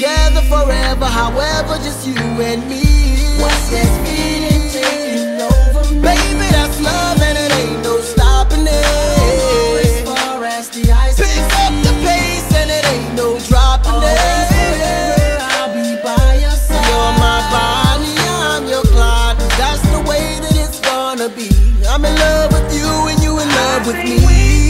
together forever, however, just you and me. What's this feeling taking over me? Baby, that's love and it ain't no stopping it. As far as the ice can see. Pick up the pace and it ain't no dropping it. I'll be by your side. You're my Bonnie, I'm your Clyde. That's the way that it's gonna be. I'm in love with you and you in love with me.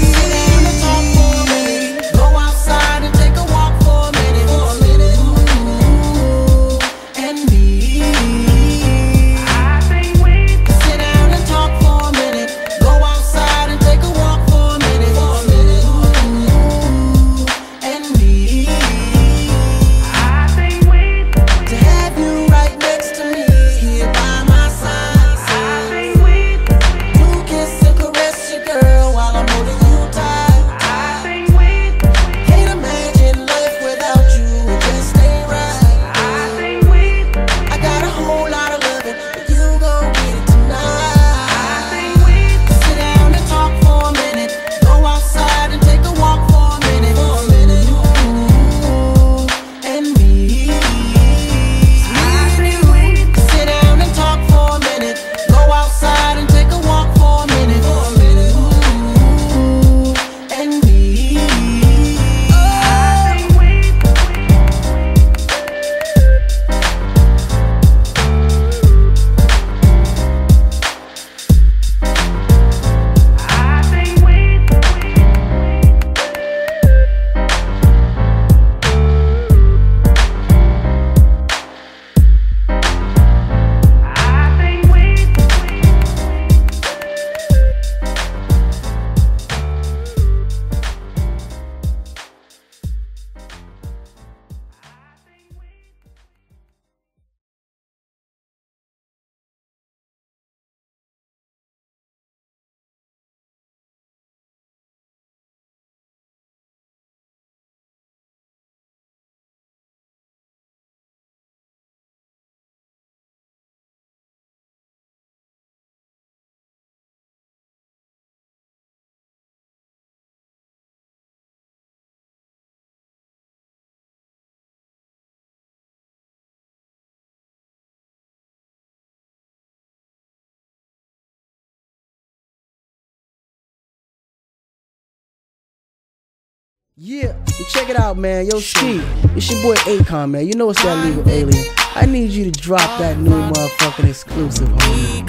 Yeah, check it out, man. Yo, Ski, it's your boy Akon, man. You know it's that legal alien. I need you to drop that new motherfucking exclusive, homie.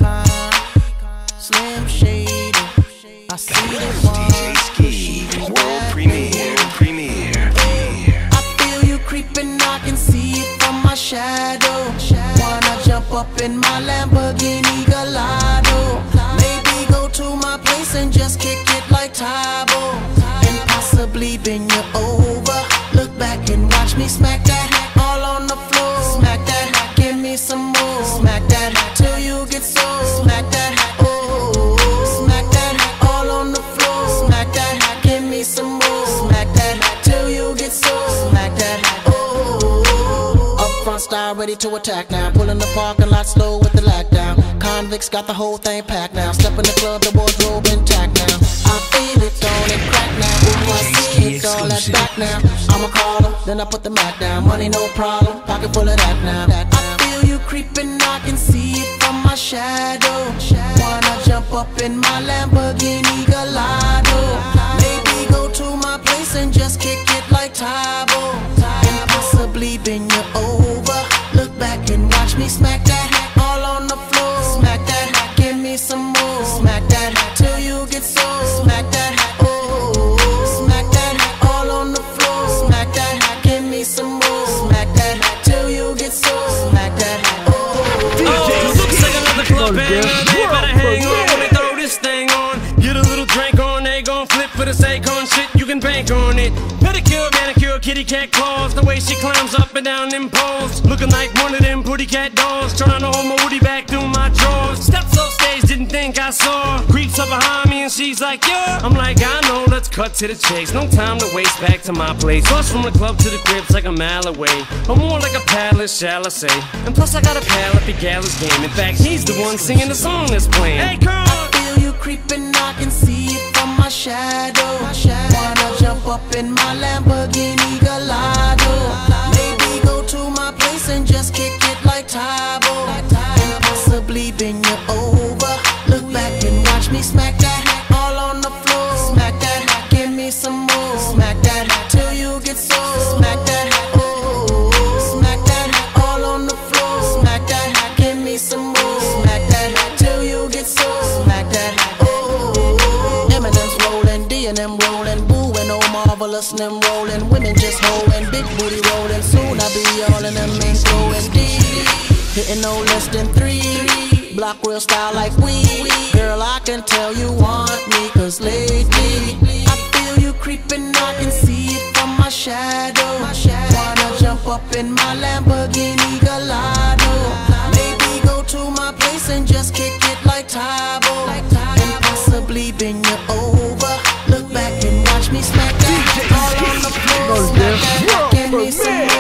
Slim Shady, I see the DJ Ski, world premiere. I feel you creeping, I can see it from my shadow. Wanna jump up in my Lamborghini Gallardo. Maybe go to my place and just kick it like Tybo. And possibly bend you over. Look back and watch me smack that all on the floor. Smack that, give me some more. Smack that till you get so. Smack that, oh. Smack that all on the floor. Smack that, give me some more. Smack that till you get so. Smack that, oh. Up front style ready to attack now. Pulling the parking lot slow with the lockdown. Convicts got the whole thing packed now. Step in the club, the wardrobe intact now. I feel it, don't it crack now. Ooh, I see it, all that back now. I'ma call them, then I put the mat down. Money no problem, pocket full of that now. I feel you creeping, I can see it from my shadow. Wanna jump up in my Lamborghini Gallardo. Maybe go to my place and just kick it like Tybo. And possibly bend you over. Look back and watch me smack that all on the floor. Smack that, give me some more. Smack that till you get so. Smack that, oh. Smack that all on the floor. Smack that, give me some more. Smack that till you get so. Smack that, oh. Looks like another club banger. They better hang on when they throw this thing on. Get a little drink on, they gon' flip for the Akon shit. You can bank on it. Pedicure, manicure, kitty cat claws. The way she climbs up and down them poles, looking like one of them pretty cat dolls. Trying to hold my woody back through my drawers. Steps off stage, didn't think I saw. Creeps up behind me and she's like, yeah. I'm like, I know, let's cut to the chase. No time to waste, back to my place. Bus from the club to the crib's like a mile away, or more like a palace, shall I say. And plus I got a pal at the Gallus game. In fact, he's the one singing the song that's playing. Hey, girl! I feel you creeping, I can see it from my shadow. Wanna jump up in my Lamborghini Gallardo. Maybe go all us them rolling, women just holding, big booty rolling. Soon I be all in them and going deep, hitting no less than 3. Block real style like we. Girl, I can tell you want me, cause lately I feel you creeping, I can see it from my shadow. Wanna jump up in my Lamborghini Gallardo, maybe go to my place and just kick it like Tybo, and possibly bend you over. Look back and watch me smack that all on the floor. Smack that, give me some